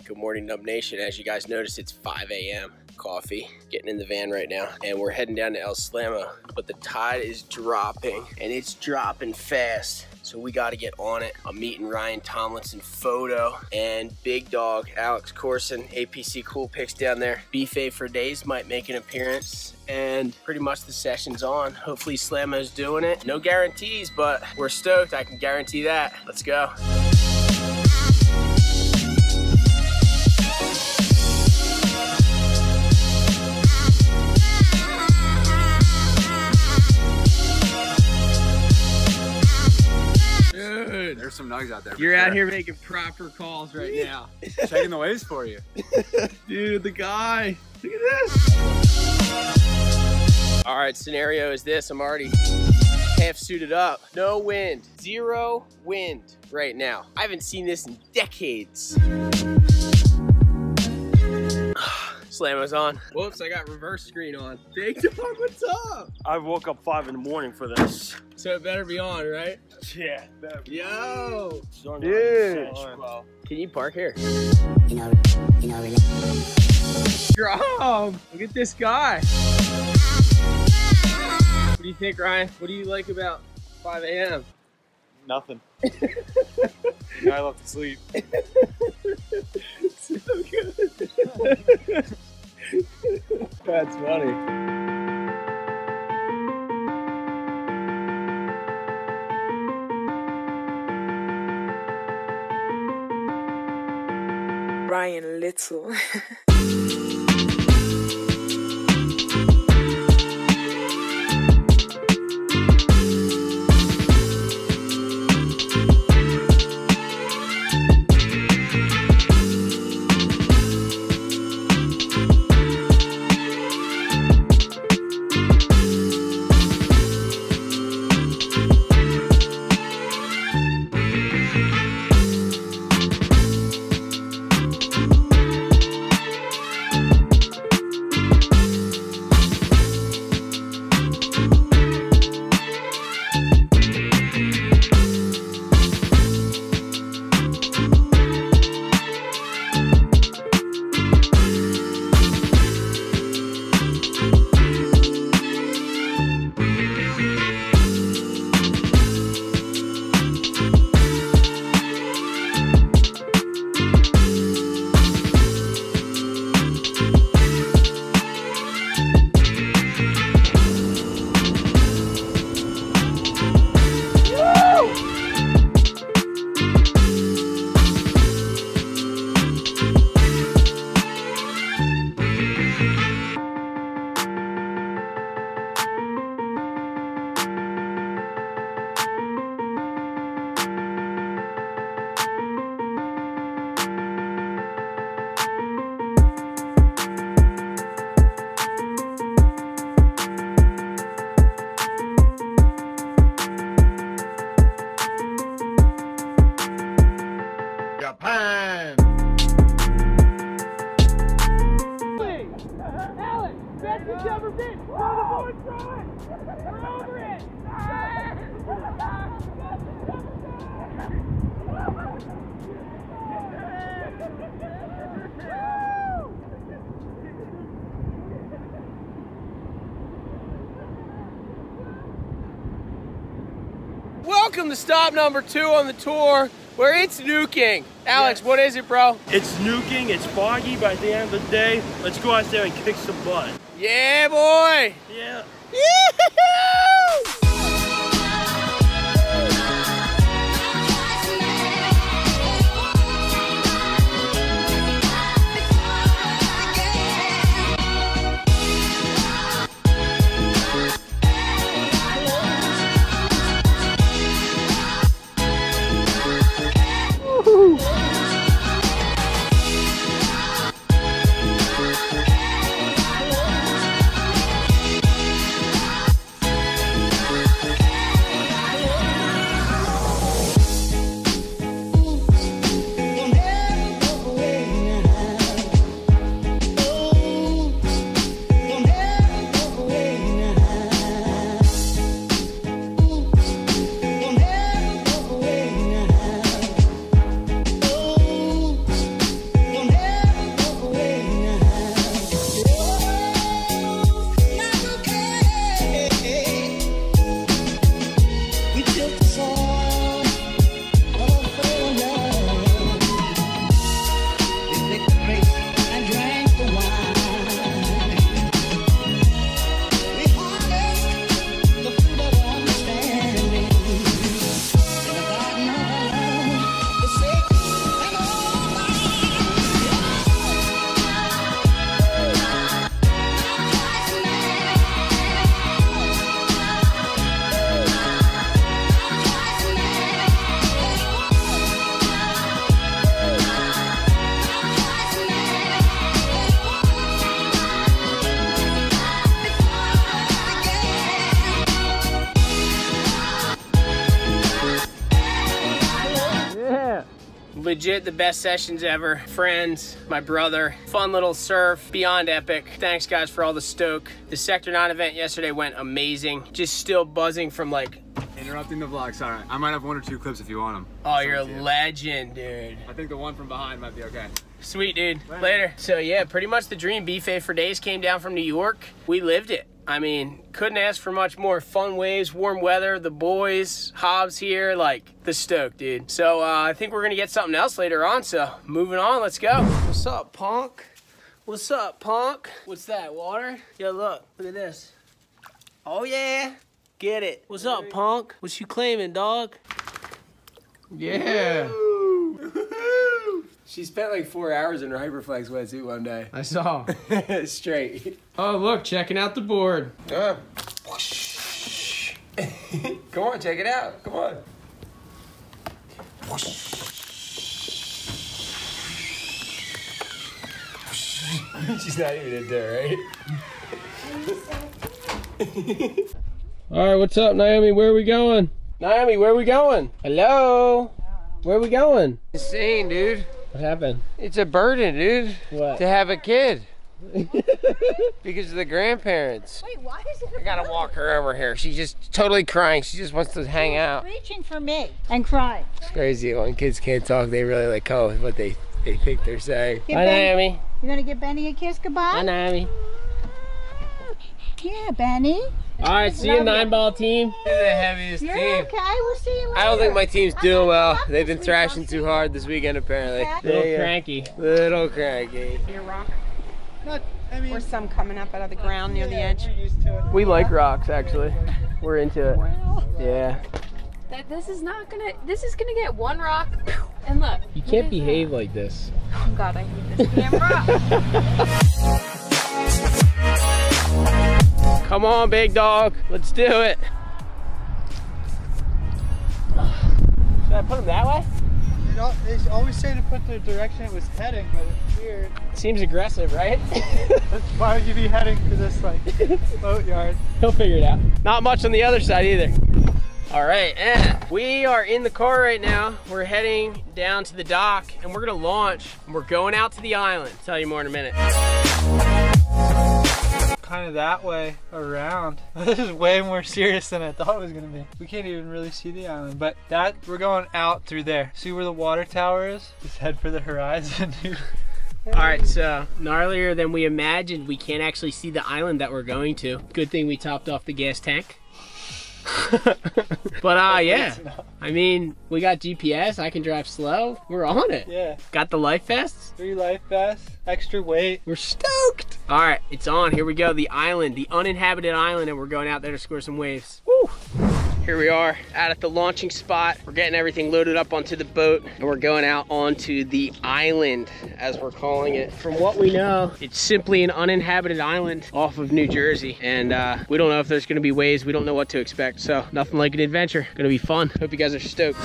Good morning, Nub Nation. As you guys notice, it's 5 a.m. Coffee. Getting in the van right now, and we're heading down to El Slamma. But the tide is dropping, and it's dropping fast. So we got to get on it. I'm meeting Ryan Tomlinson Photo and Big Dog Alex Corson, APC Cool Picks down there. Buffet for Days might make an appearance, and pretty much the session's on. Hopefully Slamma's doing it. No guarantees, but we're stoked. I can guarantee that. Let's go. Dude, there's some nugs out there. You're out here making proper calls right now. Checking the waves for you. Dude, the guy. Look at this. All right, scenario is this. I'm already half suited up. No wind, 0 wind right now. I haven't seen this in decades. Slamma's on. Whoops, I got reverse screen on. Big Dog, what's up? I woke up 5 in the morning for this. So it better be on, right? Yeah. Yo. Dude. Can you park here? Drum. Look at this guy. What do you think, Ryan? What do you like about 5 a.m.? Nothing. I love to sleep. So good. That's funny. Ryan Little. Japan. Alex, best it's ever been. Throw the board, throw it. We're over it. Welcome to stop number 2 on the tour, where it's nuking. Alex, Yes. What is it, bro? It's nuking, it's foggy, but at the end of the day, let's go out there and kick some butt. Yeah, boy. Yeah. Yee-hoo! Legit the best sessions ever. Friends, my brother, fun little surf, beyond epic. Thanks guys for all the stoke. The Sector 9 event yesterday went amazing. Just still buzzing from like... Interrupting the vlog, sorry. I might have 1 or 2 clips if you want them. Oh, you're a legend, dude. I think the one from behind might be okay. Sweet, dude. Later. So yeah, pretty much the dream. BFA for days came down from New York. We lived it. I mean, couldn't ask for much more. Fun waves, warm weather, the boys, Hobbs here, like the stoke, dude. So I think we're gonna get something else later on. So moving on, let's go. What's up, punk? What's up, punk? What's that, water? Yo, look at this. Oh yeah, get it. What's up, punk? What you claiming, dog? Yeah. She spent like 4 hours in her Hyperflex wetsuit one day. I saw. Straight. Oh, look, checking out the board. Come on, check it out. Come on. She's not even in there, right? All right, what's up, Naomi? Where are we going? Naomi, where are we going? Hello? Where are we going? Insane, dude. What happened? It's a burden, dude. What? To have a kid. Because of the grandparents. Wait, why is it? I gotta walk her over here. She's just totally crying. She just wants to hang out. Reaching for me and crying. It's crazy when kids can't talk. They really like come with what they think they're saying. Give Hi, Benny- Naomi. You gonna give Benny a kiss goodbye? Hi, Naomi. Yeah, Benny. All right, see you, 9-ball team. They're the heaviest You're team. okay. We'll see you later. I don't think my team's doing well. They've been We'll thrashing see too you. hard this weekend, apparently. Okay. Little cranky. Little cranky. Your rock. Or some coming up out of the ground near the edge. We like rocks, actually. We're into it. Yeah. This is gonna get one rock. And look. You can't behave like this. Oh God, I hate this camera. Come on, big dog. Let's do it. Should I put him that way? They always say to put the direction it was heading, but it's weird. Seems aggressive, right? Why would you be heading to this like boat yard? He'll figure it out. Not much on the other side either. All right, we are in the car right now. We're heading down to the dock and we're gonna launch and we're going out to the island. Tell you more in a minute. Kind of that way around. This is way more serious than I thought it was gonna be. We can't even really see the island, but we're going out through there. See where the water tower is? Just head for the horizon, dude. All right, so gnarlier than we imagined. We can't actually see the island that we're going to. Good thing we topped off the gas tank. But yeah, I mean, we got GPS. I can drive slow. We're on it. Yeah. Got the life vests. 3 life vests, extra weight. We're stoked. All right, it's on. Here we go. The island, the uninhabited island, and we're going out there to score some waves. Woo! Here we are out at the launching spot. We're getting everything loaded up onto the boat and we're going out onto the island, as we're calling it. From what we know, it's simply an uninhabited island off of New Jersey. And we don't know if there's gonna be waves. We don't know what to expect. So nothing like an adventure. Gonna be fun. Hope you guys are stoked.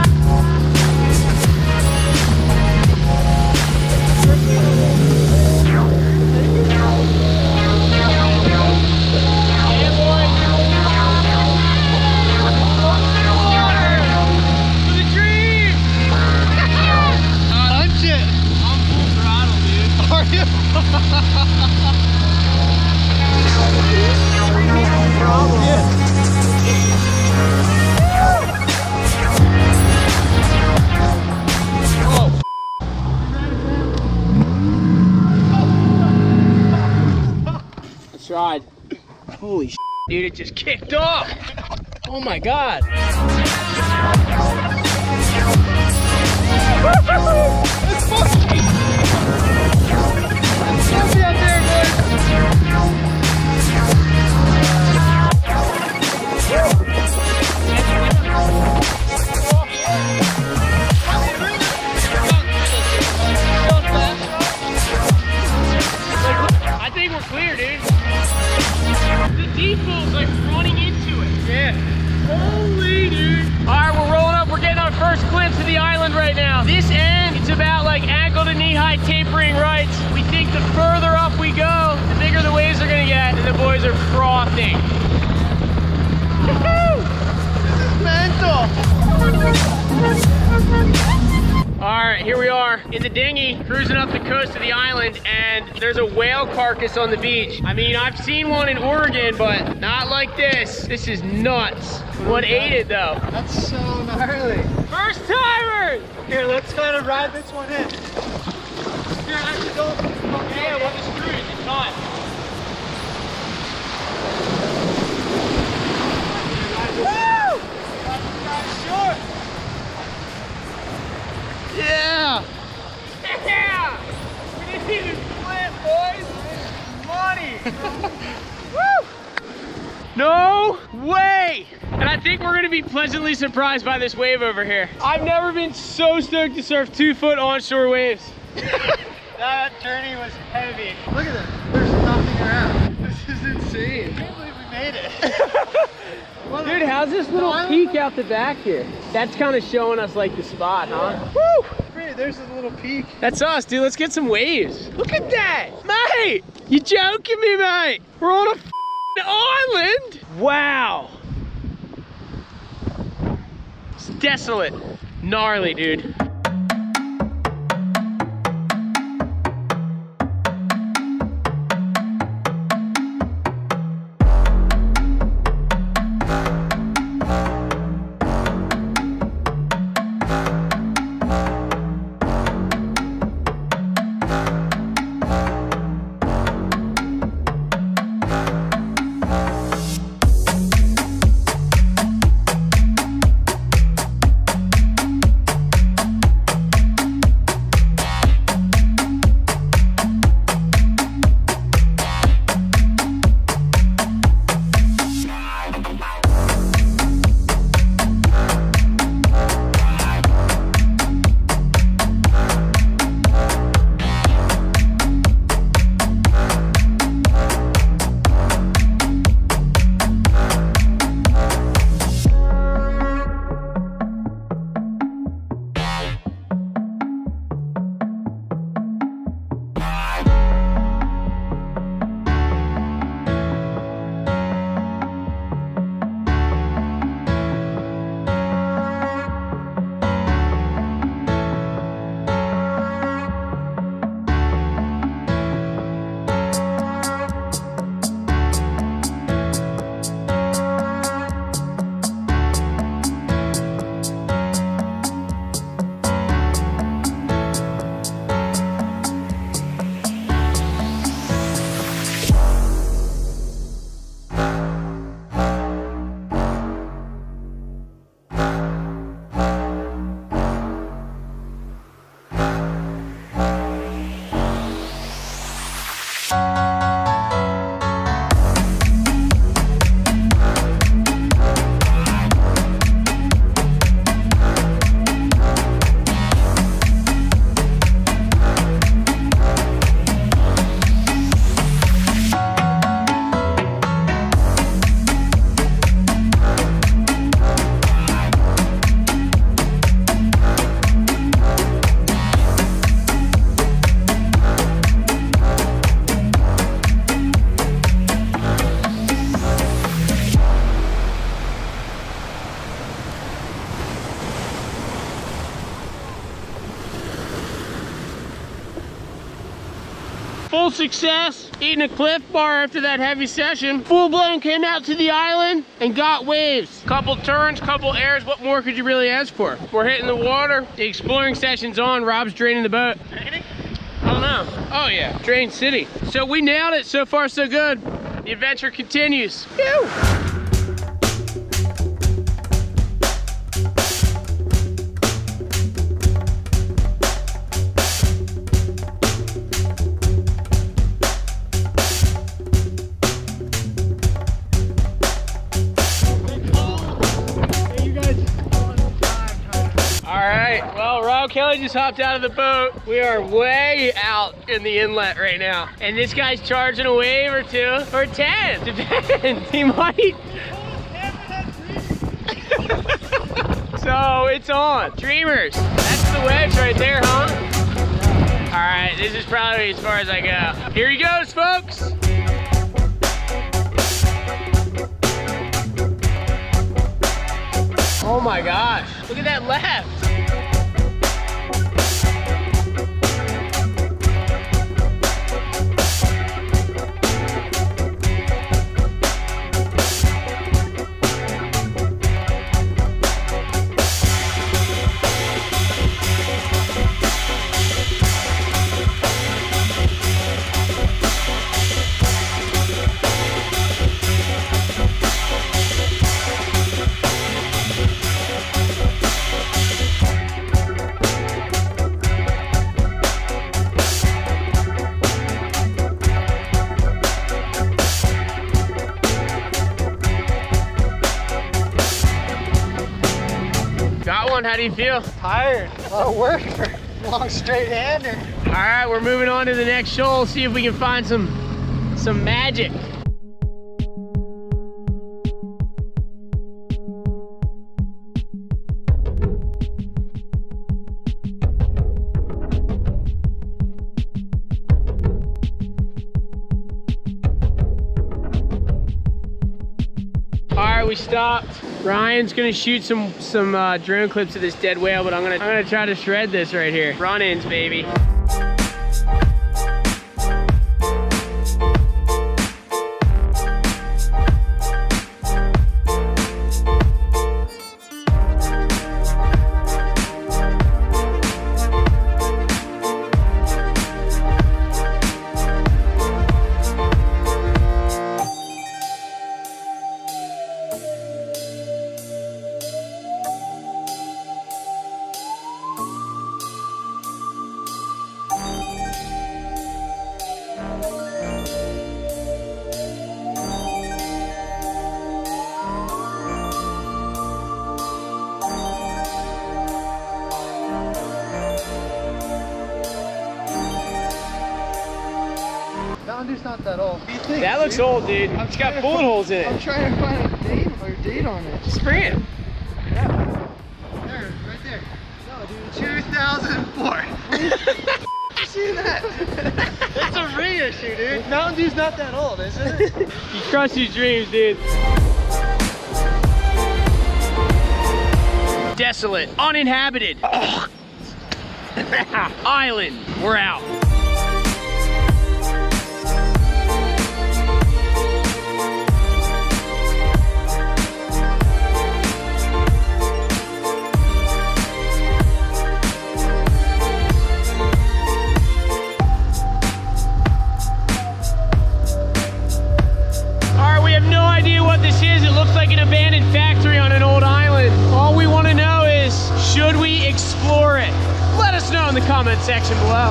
Tried. Holy shit, dude, it just kicked off. Oh my God. I think we're clear, dude. The default's like running into it. Yeah. Holy dude. All right, we're rolling up. We're getting our first glimpse of the island right now. This end, it's about like ankle to knee high tapering right. We think the further up we go, the bigger the waves are gonna get, and the boys are frothing. This is mental. right, here we are in the dinghy, cruising up the coast of the island, and there's a whale carcass on the beach. I mean, I've seen one in Oregon, but not like this. This is nuts. What ate it though? That's so gnarly. First timers! Here, let's kind of ride this one in. Here, actually don't. Yeah, well, the screws, it's not. Woo! Short. Yeah! Yeah! We didn't even split, boys. Money. Woo! No way! And I think we're gonna be pleasantly surprised by this wave over here. I've never been so stoked to surf 2-foot onshore waves. That journey was heavy. Look at this. There's nothing around. This is insane. I can't believe we made it. Dude, how's this little peak out the back here? That's kind of showing us like the spot, huh? Woo! Great, there's a little peak. That's us, dude. Let's get some waves. Look at that. Mate, you joking me, mate? We're on a f***ing island. Wow. It's desolate. Gnarly, dude. Full success, eating a Cliff Bar after that heavy session. Full blown came out to the island and got waves. Couple turns, couple airs, what more could you really ask for? We're hitting the water, the exploring session's on, Rob's draining the boat. Draining? I don't know. Oh yeah, Drain City. So we nailed it, so far so good. The adventure continues. Phew. Kelly just hopped out of the boat. We are way out in the inlet right now. And this guy's charging a wave or two, or 10, depends. He might. So it's on. Dreamers, that's the waves right there, huh? All right, this is probably as far as I go. Here he goes, folks. Oh my gosh, look at that left. one. How do you feel? Tired. A lot of work for a long straight hander. All right, we're moving on to the next shoal. See if we can find some magic. All right, we stopped. Ryan's gonna shoot some drone clips of this dead whale, but I'm gonna try to shred this right here. Run-ins, baby. Mountain Dew's not that old. What do you think? That looks old, dude. It's got bullet holes in I'm it. trying to find a date on it. Just bring it. Yeah. There, right there. No, dude, 2004. You see that? It's a reissue, dude. Mountain Dew's not that old, is it? You crush your dreams, dude. Desolate, uninhabited. Island, we're out. What this is, it looks like an abandoned factory on an old island. All we want to know is, should we explore it? Let us know in the comment section below.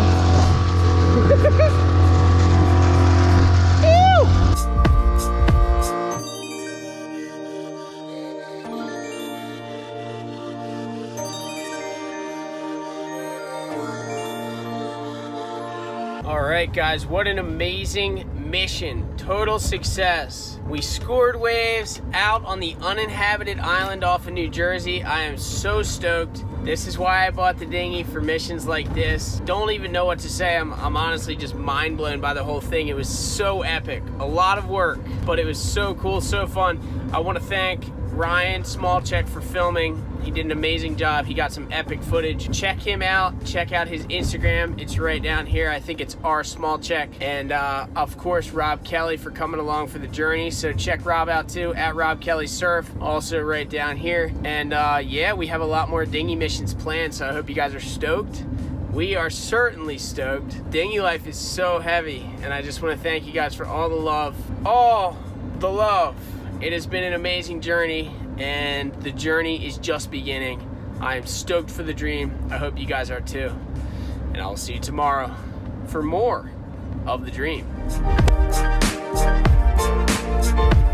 All right, guys, what an amazing mission. Total success. We scored waves out on the uninhabited island off of New Jersey. I am so stoked. This is why I bought the dinghy, for missions like this. Don't even know what to say. I'm honestly just mind blown by the whole thing. It was so epic. A lot of work, but it was so cool, so fun. I want to thank Ryan Smallcheck for filming. He did an amazing job. He got some epic footage. Check him out. Check out his Instagram. It's right down here. I think it's R_Smallcheck. And of course, Rob Kelly for coming along for the journey. So check Rob out too, at Rob Kelly Surf. Also right down here. And yeah, we have a lot more dinghy missions planned. So I hope you guys are stoked. We are certainly stoked. Dinghy life is so heavy. And I just want to thank you guys for all the love. All the love. It has been an amazing journey, and the journey is just beginning. I am stoked for the dream. I hope you guys are too. And I'll see you tomorrow for more of the dream.